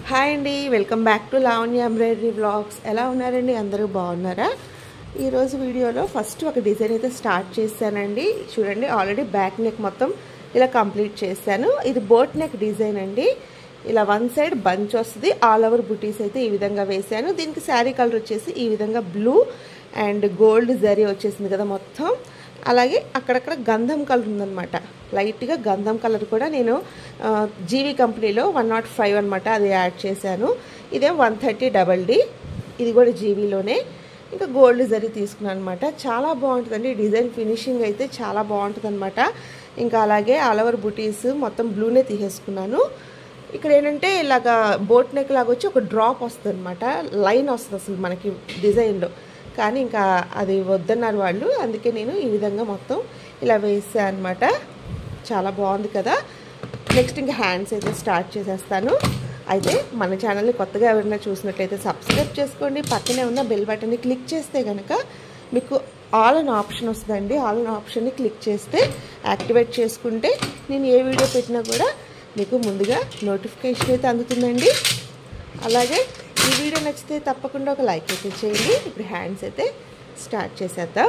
Hi అండి, welcome back to లావన్యాembroidery vlogs. ఎలా ఉన్నారండి? అందరూ బాగున్నారా? ఈరోజు వీడియోలో ఫస్ట్ ఒక డిజైన్ అయితే స్టార్ట్ చేశానండి. చూడండి, ఆల్రెడీ బ్యాక్ నెక్ మొత్తం ఇలా కంప్లీట్ చేశాను. ఇది బోట్ నెక్ డిజైన్ అండి. ఇలా వన్ సైడ్ బంచ్ వస్తుంది, ఆల్ ఓవర్ బుటీస్ అయితే ఈ విధంగా వేశాను. దీనికి శారీ కలర్ వచ్చేసి ఈ విధంగా బ్లూ అండ్ గోల్డ్ జరీ వచ్చేసింది కదా మొత్తం. అలాగే అక్కడక్కడ గంధం కలర్ ఉందన్నమాట, లైట్గా గంధం కలర్ కూడా నేను జీవీ కంపెనీలో 105 అనమాట, అది యాడ్ చేశాను. ఇదే 130 డబల్ డి, ఇది కూడా జీవీలోనే. ఇంకా గోల్డ్ జరీ తీసుకున్నాను అనమాట. చాలా బాగుంటుందండి డిజైన్, ఫినిషింగ్ అయితే చాలా బాగుంటుంది అనమాట. ఇంకా అలాగే ఆల్ ఓవర్ బుటీస్ మొత్తం బ్లూనే తీసేసుకున్నాను. ఇక్కడ ఏంటంటే ఇలాగా బోట్ నెక్ లాగా వచ్చి ఒక డ్రాప్ వస్తుంది అనమాట, లైన్ వస్తుంది అసలు మనకి డిజైన్లో. కానీ ఇంకా అది వద్దన్నారు వాళ్ళు, అందుకే నేను ఈ విధంగా మొత్తం ఇలా వేసాను అనమాట. చాలా బాగుంది కదా. నెక్స్ట్ ఇంకా హ్యాండ్స్ అయితే స్టార్ట్ చేసేస్తాను. అయితే మన ఛానల్ని కొత్తగా ఎవరైనా చూసినట్లయితే సబ్స్క్రైబ్ చేసుకోండి. పక్కనే ఉన్న బెల్ బటన్ని క్లిక్ చేస్తే కనుక మీకు ఆల్ అన్ ఆప్షన్ వస్తుందండి. ఆల్ అన్ ఆప్షన్ని క్లిక్ చేస్తే యాక్టివేట్ చేసుకుంటే నేను ఏ వీడియో పెట్టినా కూడా మీకు ముందుగా నోటిఫికేషన్ అయితే అందుతుందండి. అలాగే ఈ వీడియో నచ్చితే తప్పకుండా ఒక లైక్ అయితే చేయండి. ఇప్పుడు హ్యాండ్స్ అయితే స్టార్ట్ చేసేద్దాం.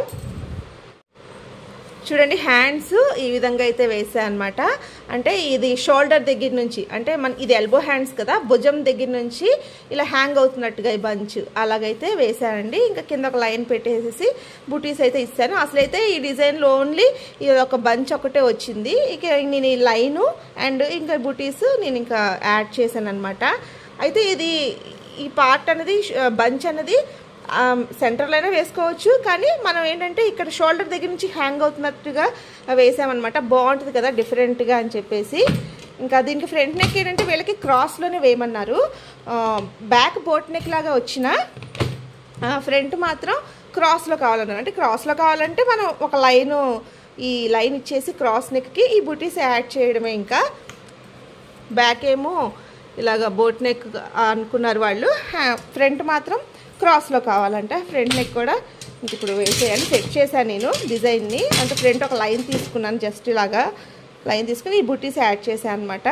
చూడండి, హ్యాండ్స్ ఈ విధంగా అయితే వేసాను అనమాట. అంటే ఇది షోల్డర్ దగ్గర నుంచి, అంటే ఇది ఎల్బో హ్యాండ్స్ కదా, భుజం దగ్గర నుంచి ఇలా హ్యాంగ్ అవుతున్నట్టుగా ఈ బంచ్ అలాగైతే వేసానండి. ఇంకా కింద ఒక లైన్ పెట్టేసేసి బుటీస్ అయితే ఇస్తాను. అసలైతే ఈ డిజైన్లో ఓన్లీ ఇది ఒక బంచ్ ఒకటే వచ్చింది. ఇక నేను ఈ లైను అండ్ ఇంకా బుటీస్ నేను ఇంకా యాడ్ చేశాను అనమాట. అయితే ఈ పార్ట్ అనేది, బంచ్ అనేది సెంటర్లోనే వేసుకోవచ్చు, కానీ మనం ఏంటంటే ఇక్కడ షోల్డర్ దగ్గర నుంచి హ్యాంగ్ అవుతున్నట్టుగా వేసామన్నమాట. బాగుంటుంది కదా డిఫరెంట్గా అని చెప్పేసి. ఇంకా దీనికి ఫ్రంట్ నెక్ ఏంటంటే వీళ్ళకి క్రాస్లోనే వేయమన్నారు. బ్యాక్ బోట్ నెక్ లాగా వచ్చిన ఫ్రంట్ మాత్రం క్రాస్లో కావాలన్నారు. అంటే క్రాస్లో కావాలంటే మనం ఒక ఈ లైన్ ఇచ్చేసి క్రాస్ నెక్కి ఈ బుటీస్ యాడ్ చేయడమే. ఇంకా బ్యాక్ ఏమో ఇలాగ బోట్ నెక్ అనుకున్నారు వాళ్ళు, ఫ్రంట్ మాత్రం క్రాస్లో కావాలంట. ఫ్రంట్ నెక్ కూడా ఇంక ఇప్పుడు వేసేయాలి. సెట్ చేశాను నేను డిజైన్ని. అంటే ఫ్రంట్ ఒక లైన్ తీసుకున్నాను, జస్ట్ ఇలాగా లైన్ తీసుకుని ఈ బుటీస్ యాడ్ చేశాను అనమాట.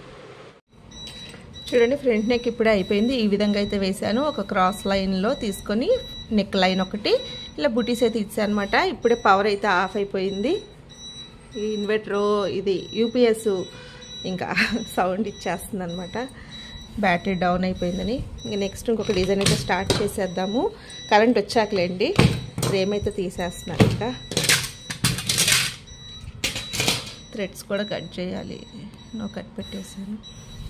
చూడండి, ఫ్రంట్ నెక్ ఇప్పుడే అయిపోయింది. ఈ విధంగా అయితే వేసాను. ఒక క్రాస్ లైన్లో తీసుకొని నెక్ లైన్ ఒకటి ఇలా బుటీస్ అయితే ఇచ్చాను అనమాట. ఇప్పుడే పవర్ అయితే ఆఫ్ అయిపోయింది. ఈ ఇన్వర్టర్ ఇది యూపీఎస్ ఇంకా సౌండ్ ఇచ్చేస్తుంది అనమాట, బ్యాటరీ డౌన్ అయిపోయిందని. ఇంకా నెక్స్ట్ ఇంకొక డిజైన్ అయితే స్టార్ట్ చేసేద్దాము. కరెంట్ వచ్చాకలేండి, ఫ్రేమ్ అయితే తీసేస్తున్నాను. ఇంకా థ్రెడ్స్ కూడా కట్ చేయాలి, కట్ పెట్టేసాను.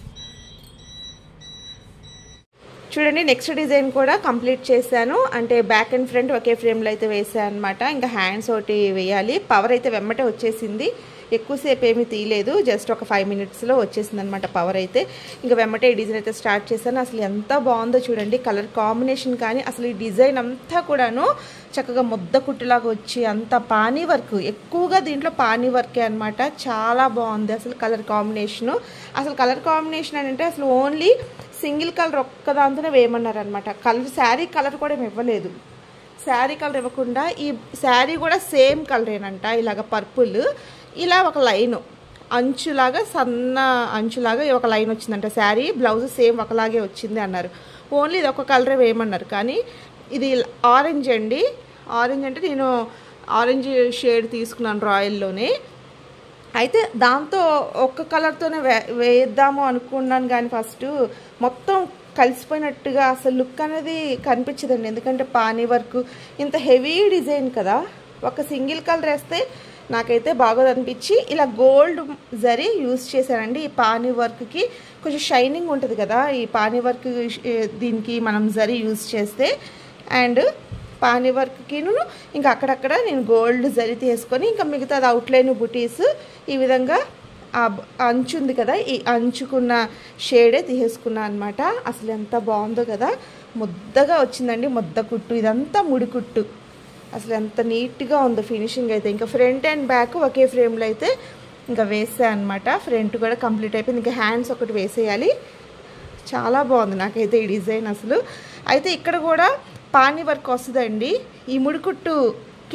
చూడండి, నెక్స్ట్ డిజైన్ కూడా కంప్లీట్ చేశాను. అంటే బ్యాక్ అండ్ ఫ్రంట్ ఒకే ఫ్రేమ్లో అయితే వేసాను అనమాట. ఇంకా హ్యాండ్స్ ఒకటి వేయాలి. పవర్ అయితే వెమ్మటే వచ్చేసింది, ఎక్కువసేపు ఏమీ తీయలేదు, జస్ట్ ఒక 5 మినిట్స్లో వచ్చేసింది అనమాట పవర్ అయితే. ఇంకా వెమ్మటే ఈ డిజైన్ అయితే స్టార్ట్ చేశాను. అసలు ఎంత బాగుందో చూడండి, కలర్ కాంబినేషన్ కానీ అసలు ఈ డిజైన్ అంతా కూడాను చక్కగా ముద్ద కుట్టులాగా వచ్చి అంత పానీ వర్క్, ఎక్కువగా దీంట్లో పానీ వర్కే అనమాట. చాలా బాగుంది అసలు కలర్ కాంబినేషను. అసలు కలర్ కాంబినేషన్ అంటే అసలు ఓన్లీ సింగిల్ కలర్ ఒక్కదాంతోనే వేయమన్నారు అనమాట. శారీ కలర్ కూడా ఏమి ఇవ్వలేదు. శారీ కలర్ ఇవ్వకుండా ఈ శారీ కూడా సేమ్ కలరేనంట, ఇలాగ పర్పుల్. ఇలా ఒక లైను అంచులాగా, సన్న అంచులాగా ఒక లైన్ వచ్చిందంట. శారీ బ్లౌజ్ సేమ్ ఒకలాగే వచ్చింది అన్నారు. ఓన్లీ ఇది ఒక కలరే వేయమన్నారు. కానీ ఇది ఆరెంజ్ అండి. ఆరెంజ్ అంటే నేను ఆరెంజ్ షేడ్ తీసుకున్నాను రాయల్లోనే. అయితే దాంతో ఒక్క కలర్తోనే వేద్దాము అనుకున్నాను, కానీ ఫస్ట్ మొత్తం కలిసిపోయినట్టుగా అసలు లుక్ అనేది కనిపించదండి. ఎందుకంటే పానీ వర్క్ ఇంత హెవీ డిజైన్ కదా, ఒక సింగిల్ కలర్ వేస్తే నాకైతే బాగోదు అనిపించి ఇలా గోల్డ్ జరీ యూజ్ చేశానండి. ఈ పానీ వర్క్కి కొంచెం షైనింగ్ ఉంటుంది కదా, ఈ పానీ వర్క్ దీనికి మనం జరీ యూజ్ చేస్తే. అండ్ పానీ వర్క్కి ఇంకా అక్కడక్కడ నేను గోల్డ్ జరీ తీసుకొని ఇంకా మిగతాది అవుట్లైన్ బుటీస్ ఈ విధంగా అంచు ఉంది కదా, ఈ అంచుకున్న షేడే తీసేసుకున్నా అనమాట. అసలు ఎంత బాగుందో కదా, ముద్దగా వచ్చిందండి, ముద్ద కుట్టు. ఇదంతా ముడి కుట్టు. అసలు ఎంత నీట్గా ఉందో ఫినిషింగ్ అయితే. ఇంకా ఫ్రంట్ అండ్ బ్యాక్ ఒకే ఫ్రేమ్లో అయితే ఇంకా వేసాను అనమాట. ఫ్రంట్ కూడా కంప్లీట్ అయిపోయింది. ఇంకా హ్యాండ్స్ ఒకటి వేసేయాలి. చాలా బాగుంది నాకైతే ఈ డిజైన్ అసలు. అయితే ఇక్కడ కూడా పానీ వర్క్ వస్తుందండి ఈ ముడికుట్టు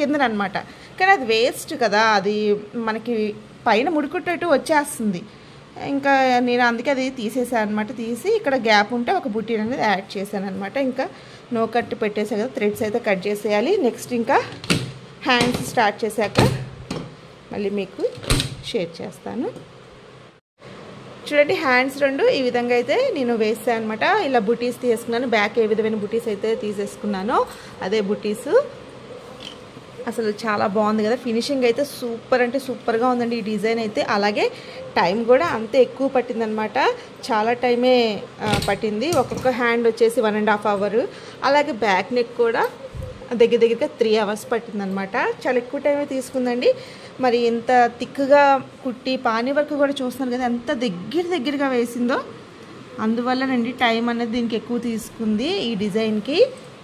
కిందనమాట. కానీ అది వేస్ట్ కదా, అది మనకి పైన ముడికుట్టు వచ్చేస్తుంది. ఇంకా నేను అందుకే అది తీసేసాను అనమాట. తీసి ఇక్కడ గ్యాప్ ఉంటే ఒక బుటీ అనేది యాడ్ చేశాను అనమాట. ఇంకా నో కట్ పెట్టేసా కదా, థ్రెడ్స్ అయితే కట్ చేసేయాలి. నెక్స్ట్ ఇంకా హ్యాండ్స్ స్టార్ట్ చేశాక మళ్ళీ మీకు షేర్ చేస్తాను. చూడండి హ్యాండ్స్ రెండు ఈ విధంగా అయితే నేను వేసాను అనమాట. ఇలా బుటీస్ తీసుకున్నాను. బ్యాక్ ఏ విధమైన బుటీస్ అయితే తీసేసుకున్నానో అదే బుటీస్. అసలు చాలా బాగుంది కదా, ఫినిషింగ్ అయితే సూపర్ అంటే సూపర్గా ఉందండి ఈ డిజైన్ అయితే. అలాగే టైం కూడా అంతే ఎక్కువ పట్టిందనమాట, చాలా టైమే పట్టింది. ఒక్కొక్క హ్యాండ్ వచ్చేసి 1.5 hours, అలాగే బ్యాక్ నెక్ కూడా దగ్గరగా 3 hours పట్టిందనమాట. చాలా ఎక్కువ టైమే తీసుకుందండి. మరి ఎంత థిక్గా కుట్టి పాని వరకు కూడా చూస్తున్నారు కదా ఎంత దగ్గరగా వేసిందో, అందువల్లనండి టైం అనేది దీనికి ఎక్కువ తీసుకుంది. ఈ డిజైన్కి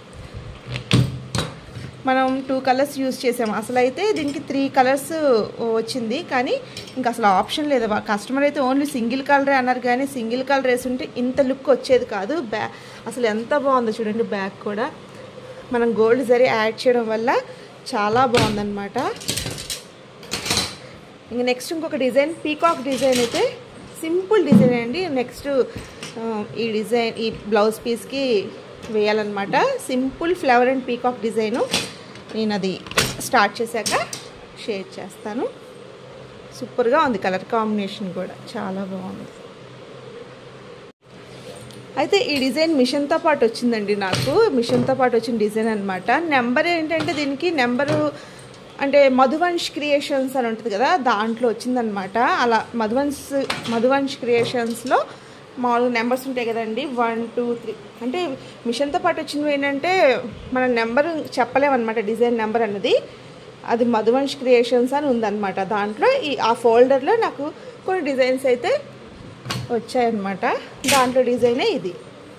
మనం 2 colors యూజ్ చేసాము. అసలు అయితే దీనికి 3 colors వచ్చింది, కానీ ఇంకా అసలు ఆప్షన్ లేదు. కస్టమర్ అయితే ఓన్లీ సింగిల్ కలరే అన్నారు, కానీ సింగిల్ కలర్ వేసి ఉంటే ఇంత లుక్ వచ్చేది కాదు. అసలు ఎంత బాగుందో చూడండి. బ్యాక్ కూడా మనం గోల్డ్ జరీ యాడ్ చేయడం వల్ల చాలా బాగుందన్నమాట. ఇంకా నెక్స్ట్ ఇంకొక డిజైన్ పీకాక్ డిజైన్ అయితే సింపుల్ డిజైన్ అండి. నెక్స్ట్ ఈ డిజైన్ ఈ బ్లౌజ్ పీస్కి వేయాలన్నమాట. Simple flower and peacock design నేను అది స్టార్ట్ చేశాక షేర్ చేస్తాను. సూపర్గా ఉంది, కలర్ కాంబినేషన్ కూడా చాలా బాగుంది. అయితే ఈ డిజైన్ మిషన్తో పాటు వచ్చిందండి. నాకు మిషన్తో పాటు వచ్చిన డిజైన్ అనమాట. నెంబర్ ఏంటంటే దీనికి నెంబరు అంటే మధువంశ్ క్రియేషన్స్ అని ఉంటుంది కదా, దాంట్లో వచ్చిందనమాట. అలా మధువంశ్ క్రియేషన్స్లో మామూలుగా నెంబర్స్ ఉంటాయి కదండి, 1 2 3 అంటే మిషన్తో పాటు వచ్చినవి ఏంటంటే మన నెంబర్ చెప్పలేమన్నమాట. డిజైన్ నెంబర్ అన్నది అది మధువంశ్ క్రియేషన్స్ అని ఉందన్నమాట. దాంట్లో ఆ ఫోల్డర్లో నాకు కొన్ని డిజైన్స్ అయితే వచ్చాయన్నమాట. దాంట్లో డిజైనే ఇది.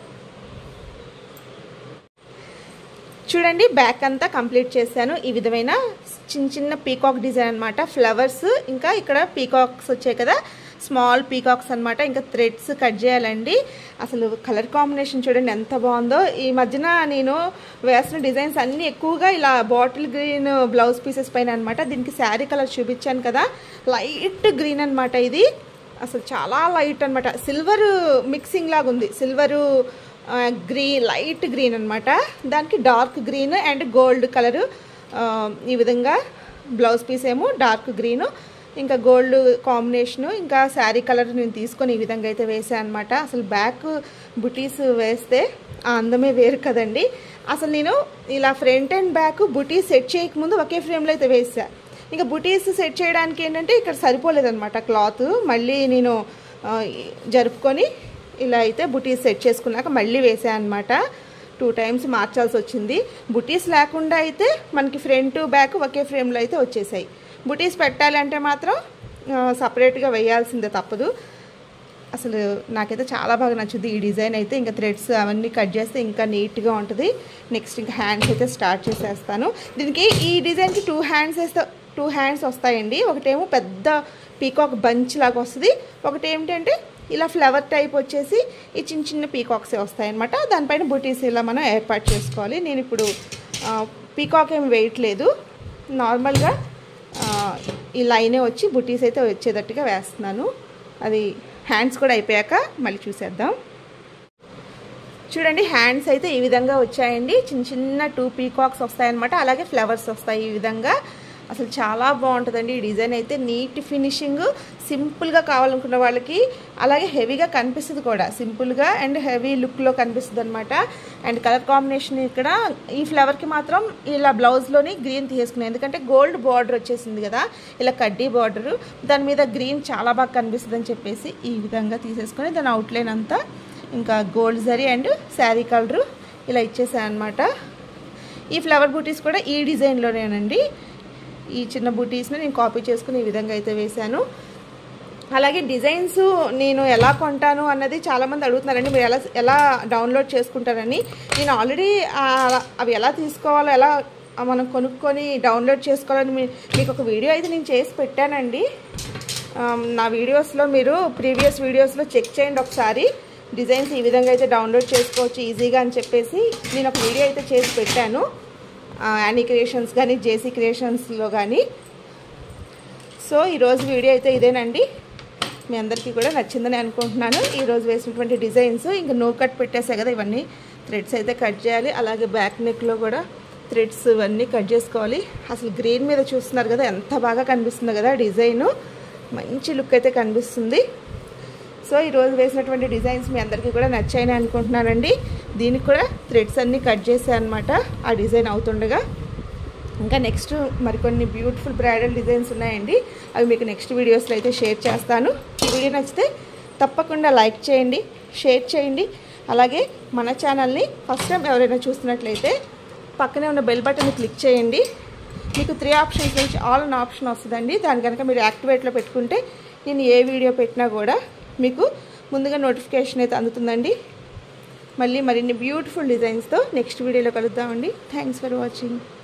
చూడండి బ్యాక్ అంతా కంప్లీట్ చేశాను. ఈ విధమైన చిన్న పీకాక్ డిజైన్ అనమాట. ఫ్లవర్స్ ఇంకా ఇక్కడ పీకాక్స్ వచ్చాయి కదా, స్మాల్ పీకాక్స్ అనమాట. ఇంకా థ్రెడ్స్ కట్ చేయాలండి. అసలు కలర్ కాంబినేషన్ చూడండి ఎంత బాగుందో. ఈ మధ్యన నేను వేసిన డిజైన్స్ అన్నీ ఎక్కువగా ఇలా బాటిల్ గ్రీన్ బ్లౌజ్ పీసెస్ పైన అనమాట. దీనికి శారీ కలర్ చూపించాను కదా, లైట్ గ్రీన్ అనమాట. ఇది అసలు చాలా లైట్ అనమాట, సిల్వర్ మిక్సింగ్ లాగా ఉంది. సిల్వరు గ్రీన్, లైట్ గ్రీన్ అనమాట. దానికి dark green and gold colour. ఈ విధంగా బ్లౌజ్ పీస్ ఏమో డార్క్ గ్రీను, ఇంకా గోల్డ్ కాంబినేషను, ఇంకా శారీ కలర్ నేను తీసుకొని ఈ విధంగా అయితే వేసాను అనమాట. అసలు బ్యాక్ బుటీస్ వేస్తే ఆ అందమే వేరు కదండి. అసలు నేను ఇలా ఫ్రంట్ అండ్ బ్యాక్ బుటీస్ సెట్ చేయకముందు ఒకే ఫ్రేమ్లో అయితే వేసా. ఇంకా బుటీస్ సెట్ చేయడానికి ఏంటంటే ఇక్కడ సరిపోలేదన్నమాట క్లాత్. మళ్ళీ నేను జరుపుకొని ఇలా అయితే బుటీస్ సెట్ చేసుకున్నాక మళ్ళీ వేసాను అనమాట. 2 times మార్చాల్సి వచ్చింది. బుటీస్ లేకుండా అయితే మనకి ఫ్రంట్ బ్యాక్ ఒకే ఫ్రేమ్లో అయితే వచ్చేసాయి. బుటీస్ పెట్టాలి అంటే మాత్రం సపరేట్గా వేయాల్సిందే, తప్పదు. అసలు నాకైతే చాలా బాగా నచ్చుద్ది ఈ డిజైన్ అయితే. ఇంకా థ్రెడ్స్ అవన్నీ కట్ చేస్తే ఇంకా నీట్గా ఉంటుంది. నెక్స్ట్ ఇంకా హ్యాండ్స్ అయితే స్టార్ట్ చేసేస్తాను. దీనికి ఈ డిజైన్కి 2 hands వేస్తే 2 hands వస్తాయండి. ఒకటేమో పెద్ద పీకాక్ బంచ్ లాగా వస్తుంది, ఒకటి ఏమిటంటే ఇలా ఫ్లవర్ టైప్ వచ్చేసి ఈ చిన్న పీకాక్సే వస్తాయన్నమాట. దానిపైన బుటీస్ ఇలా మనం ఏర్పాటు చేసుకోవాలి. నేను ఇప్పుడు పీకాక్ ఏమి వేయట్లేదు, నార్మల్గా ఈ లైనే వచ్చి బుటీస్ అయితే వచ్చేటట్టుగా వేస్తున్నాను. అది హ్యాండ్స్ కూడా అయిపోయాక మళ్ళీ చూసేద్దాం. చూడండి హ్యాండ్స్ అయితే ఈ విధంగా వచ్చాయండి. చిన్న 2 పీకాక్స్ వస్తాయన్నమాట. అలాగే ఫ్లవర్స్ వస్తాయి ఈ విధంగా. అసలు చాలా బాగుంటుందండి ఈ డిజైన్ అయితే. నీట్ ఫినిషింగ్, సింపుల్గా కావాలనుకున్న వాళ్ళకి, అలాగే హెవీగా కనిపిస్తుంది కూడా, సింపుల్గా అండ్ హెవీ లుక్లో కనిపిస్తుంది అనమాట. అండ్ కలర్ కాంబినేషన్ ఇక్కడ ఈ ఫ్లవర్కి మాత్రం ఇలా బ్లౌజ్లోని గ్రీన్ తీసుకున్నాను, ఎందుకంటే గోల్డ్ బార్డర్ వచ్చేసింది కదా, ఇలా కడ్డీ బార్డరు, దాని మీద గ్రీన్ చాలా బాగా కనిపిస్తుంది అని చెప్పేసి ఈ విధంగా తీసేసుకొని దాని అవుట్లైన్ అంతా ఇంకా gold zari and sari colour ఇలా ఇచ్చేసాను అనమాట. ఈ ఫ్లవర్ బూటీస్ కూడా ఈ డిజైన్లోనేనండి. ఈ చిన్న బూటీస్ని నేను కాపీ చేసుకుని ఈ విధంగా అయితే వేశాను. అలాగే డిజైన్స్ నేను ఎలా కొంటాను అన్నది చాలామంది అడుగుతున్నారండి, మీరు ఎలా డౌన్లోడ్ చేసుకుంటారని. నేను ఆల్రెడీ అవి ఎలా తీసుకోవాలో, ఎలా మనం కొనుక్కొని డౌన్లోడ్ చేసుకోవాలని మీకు ఒక వీడియో అయితే నేను చేసి పెట్టానండి. నా వీడియోస్లో మీరు ప్రీవియస్ వీడియోస్లో చెక్ చేయండి ఒకసారి. డిజైన్స్ ఈ విధంగా అయితే డౌన్లోడ్ చేసుకోవచ్చు ఈజీగా అని చెప్పేసి నేను ఒక వీడియో అయితే చేసి పెట్టాను, యానీ క్రియేషన్స్ కానీ జేసీ క్రియేషన్స్లో కానీ. సో ఈరోజు వీడియో అయితే ఇదేనండి. మీ అందరికీ కూడా నచ్చిందని అనుకుంటున్నాను. ఈరోజు వేసినటువంటి డిజైన్స్ ఇంకా నో కట్ పెట్టేసాయి కదా, ఇవన్నీ థ్రెడ్స్ అయితే కట్ చేయాలి. అలాగే బ్యాక్ నెక్లో కూడా థ్రెడ్స్ ఇవన్నీ కట్ చేసుకోవాలి. అసలు గ్రీన్ మీద చూస్తున్నారు కదా ఎంత బాగా కనిపిస్తుంది కదా డిజైను, మంచి లుక్ అయితే కనిపిస్తుంది. సో ఈరోజు వేసినటువంటి డిజైన్స్ మీ అందరికీ కూడా నచ్చాయని అనుకుంటున్నానండి. దీనికి కూడా థ్రెడ్స్ అన్నీ కట్ చేసాయి అనమాట ఆ డిజైన్ అవుతుండగా. ఇంకా నెక్స్ట్ మరికొన్ని బ్యూటిఫుల్ బ్రైడల్ డిజైన్స్ ఉన్నాయండి, అవి మీకు నెక్స్ట్ వీడియోస్లో అయితే షేర్ చేస్తాను. ఈ వీడియో నచ్చితే తప్పకుండా లైక్ చేయండి, షేర్ చేయండి. అలాగే మన ఛానల్ని ఫస్ట్ టైం ఎవరైనా చూస్తున్నట్లయితే పక్కనే ఉన్న బెల్ బటన్ని క్లిక్ చేయండి. మీకు 3 ఆప్షన్స్ నుంచి ఆల్ అన్ ఆప్షన్ వస్తుందండి. దాని కనుక మీరు యాక్టివేట్లో పెట్టుకుంటే నేను ఏ వీడియో పెట్టినా కూడా మీకు ముందుగా నోటిఫికేషన్ అయితే అందుతుందండి. మళ్ళీ మరిన్ని బ్యూటిఫుల్ డిజైన్స్తో నెక్స్ట్ వీడియోలో కలుద్దామండి. Thanks for watching.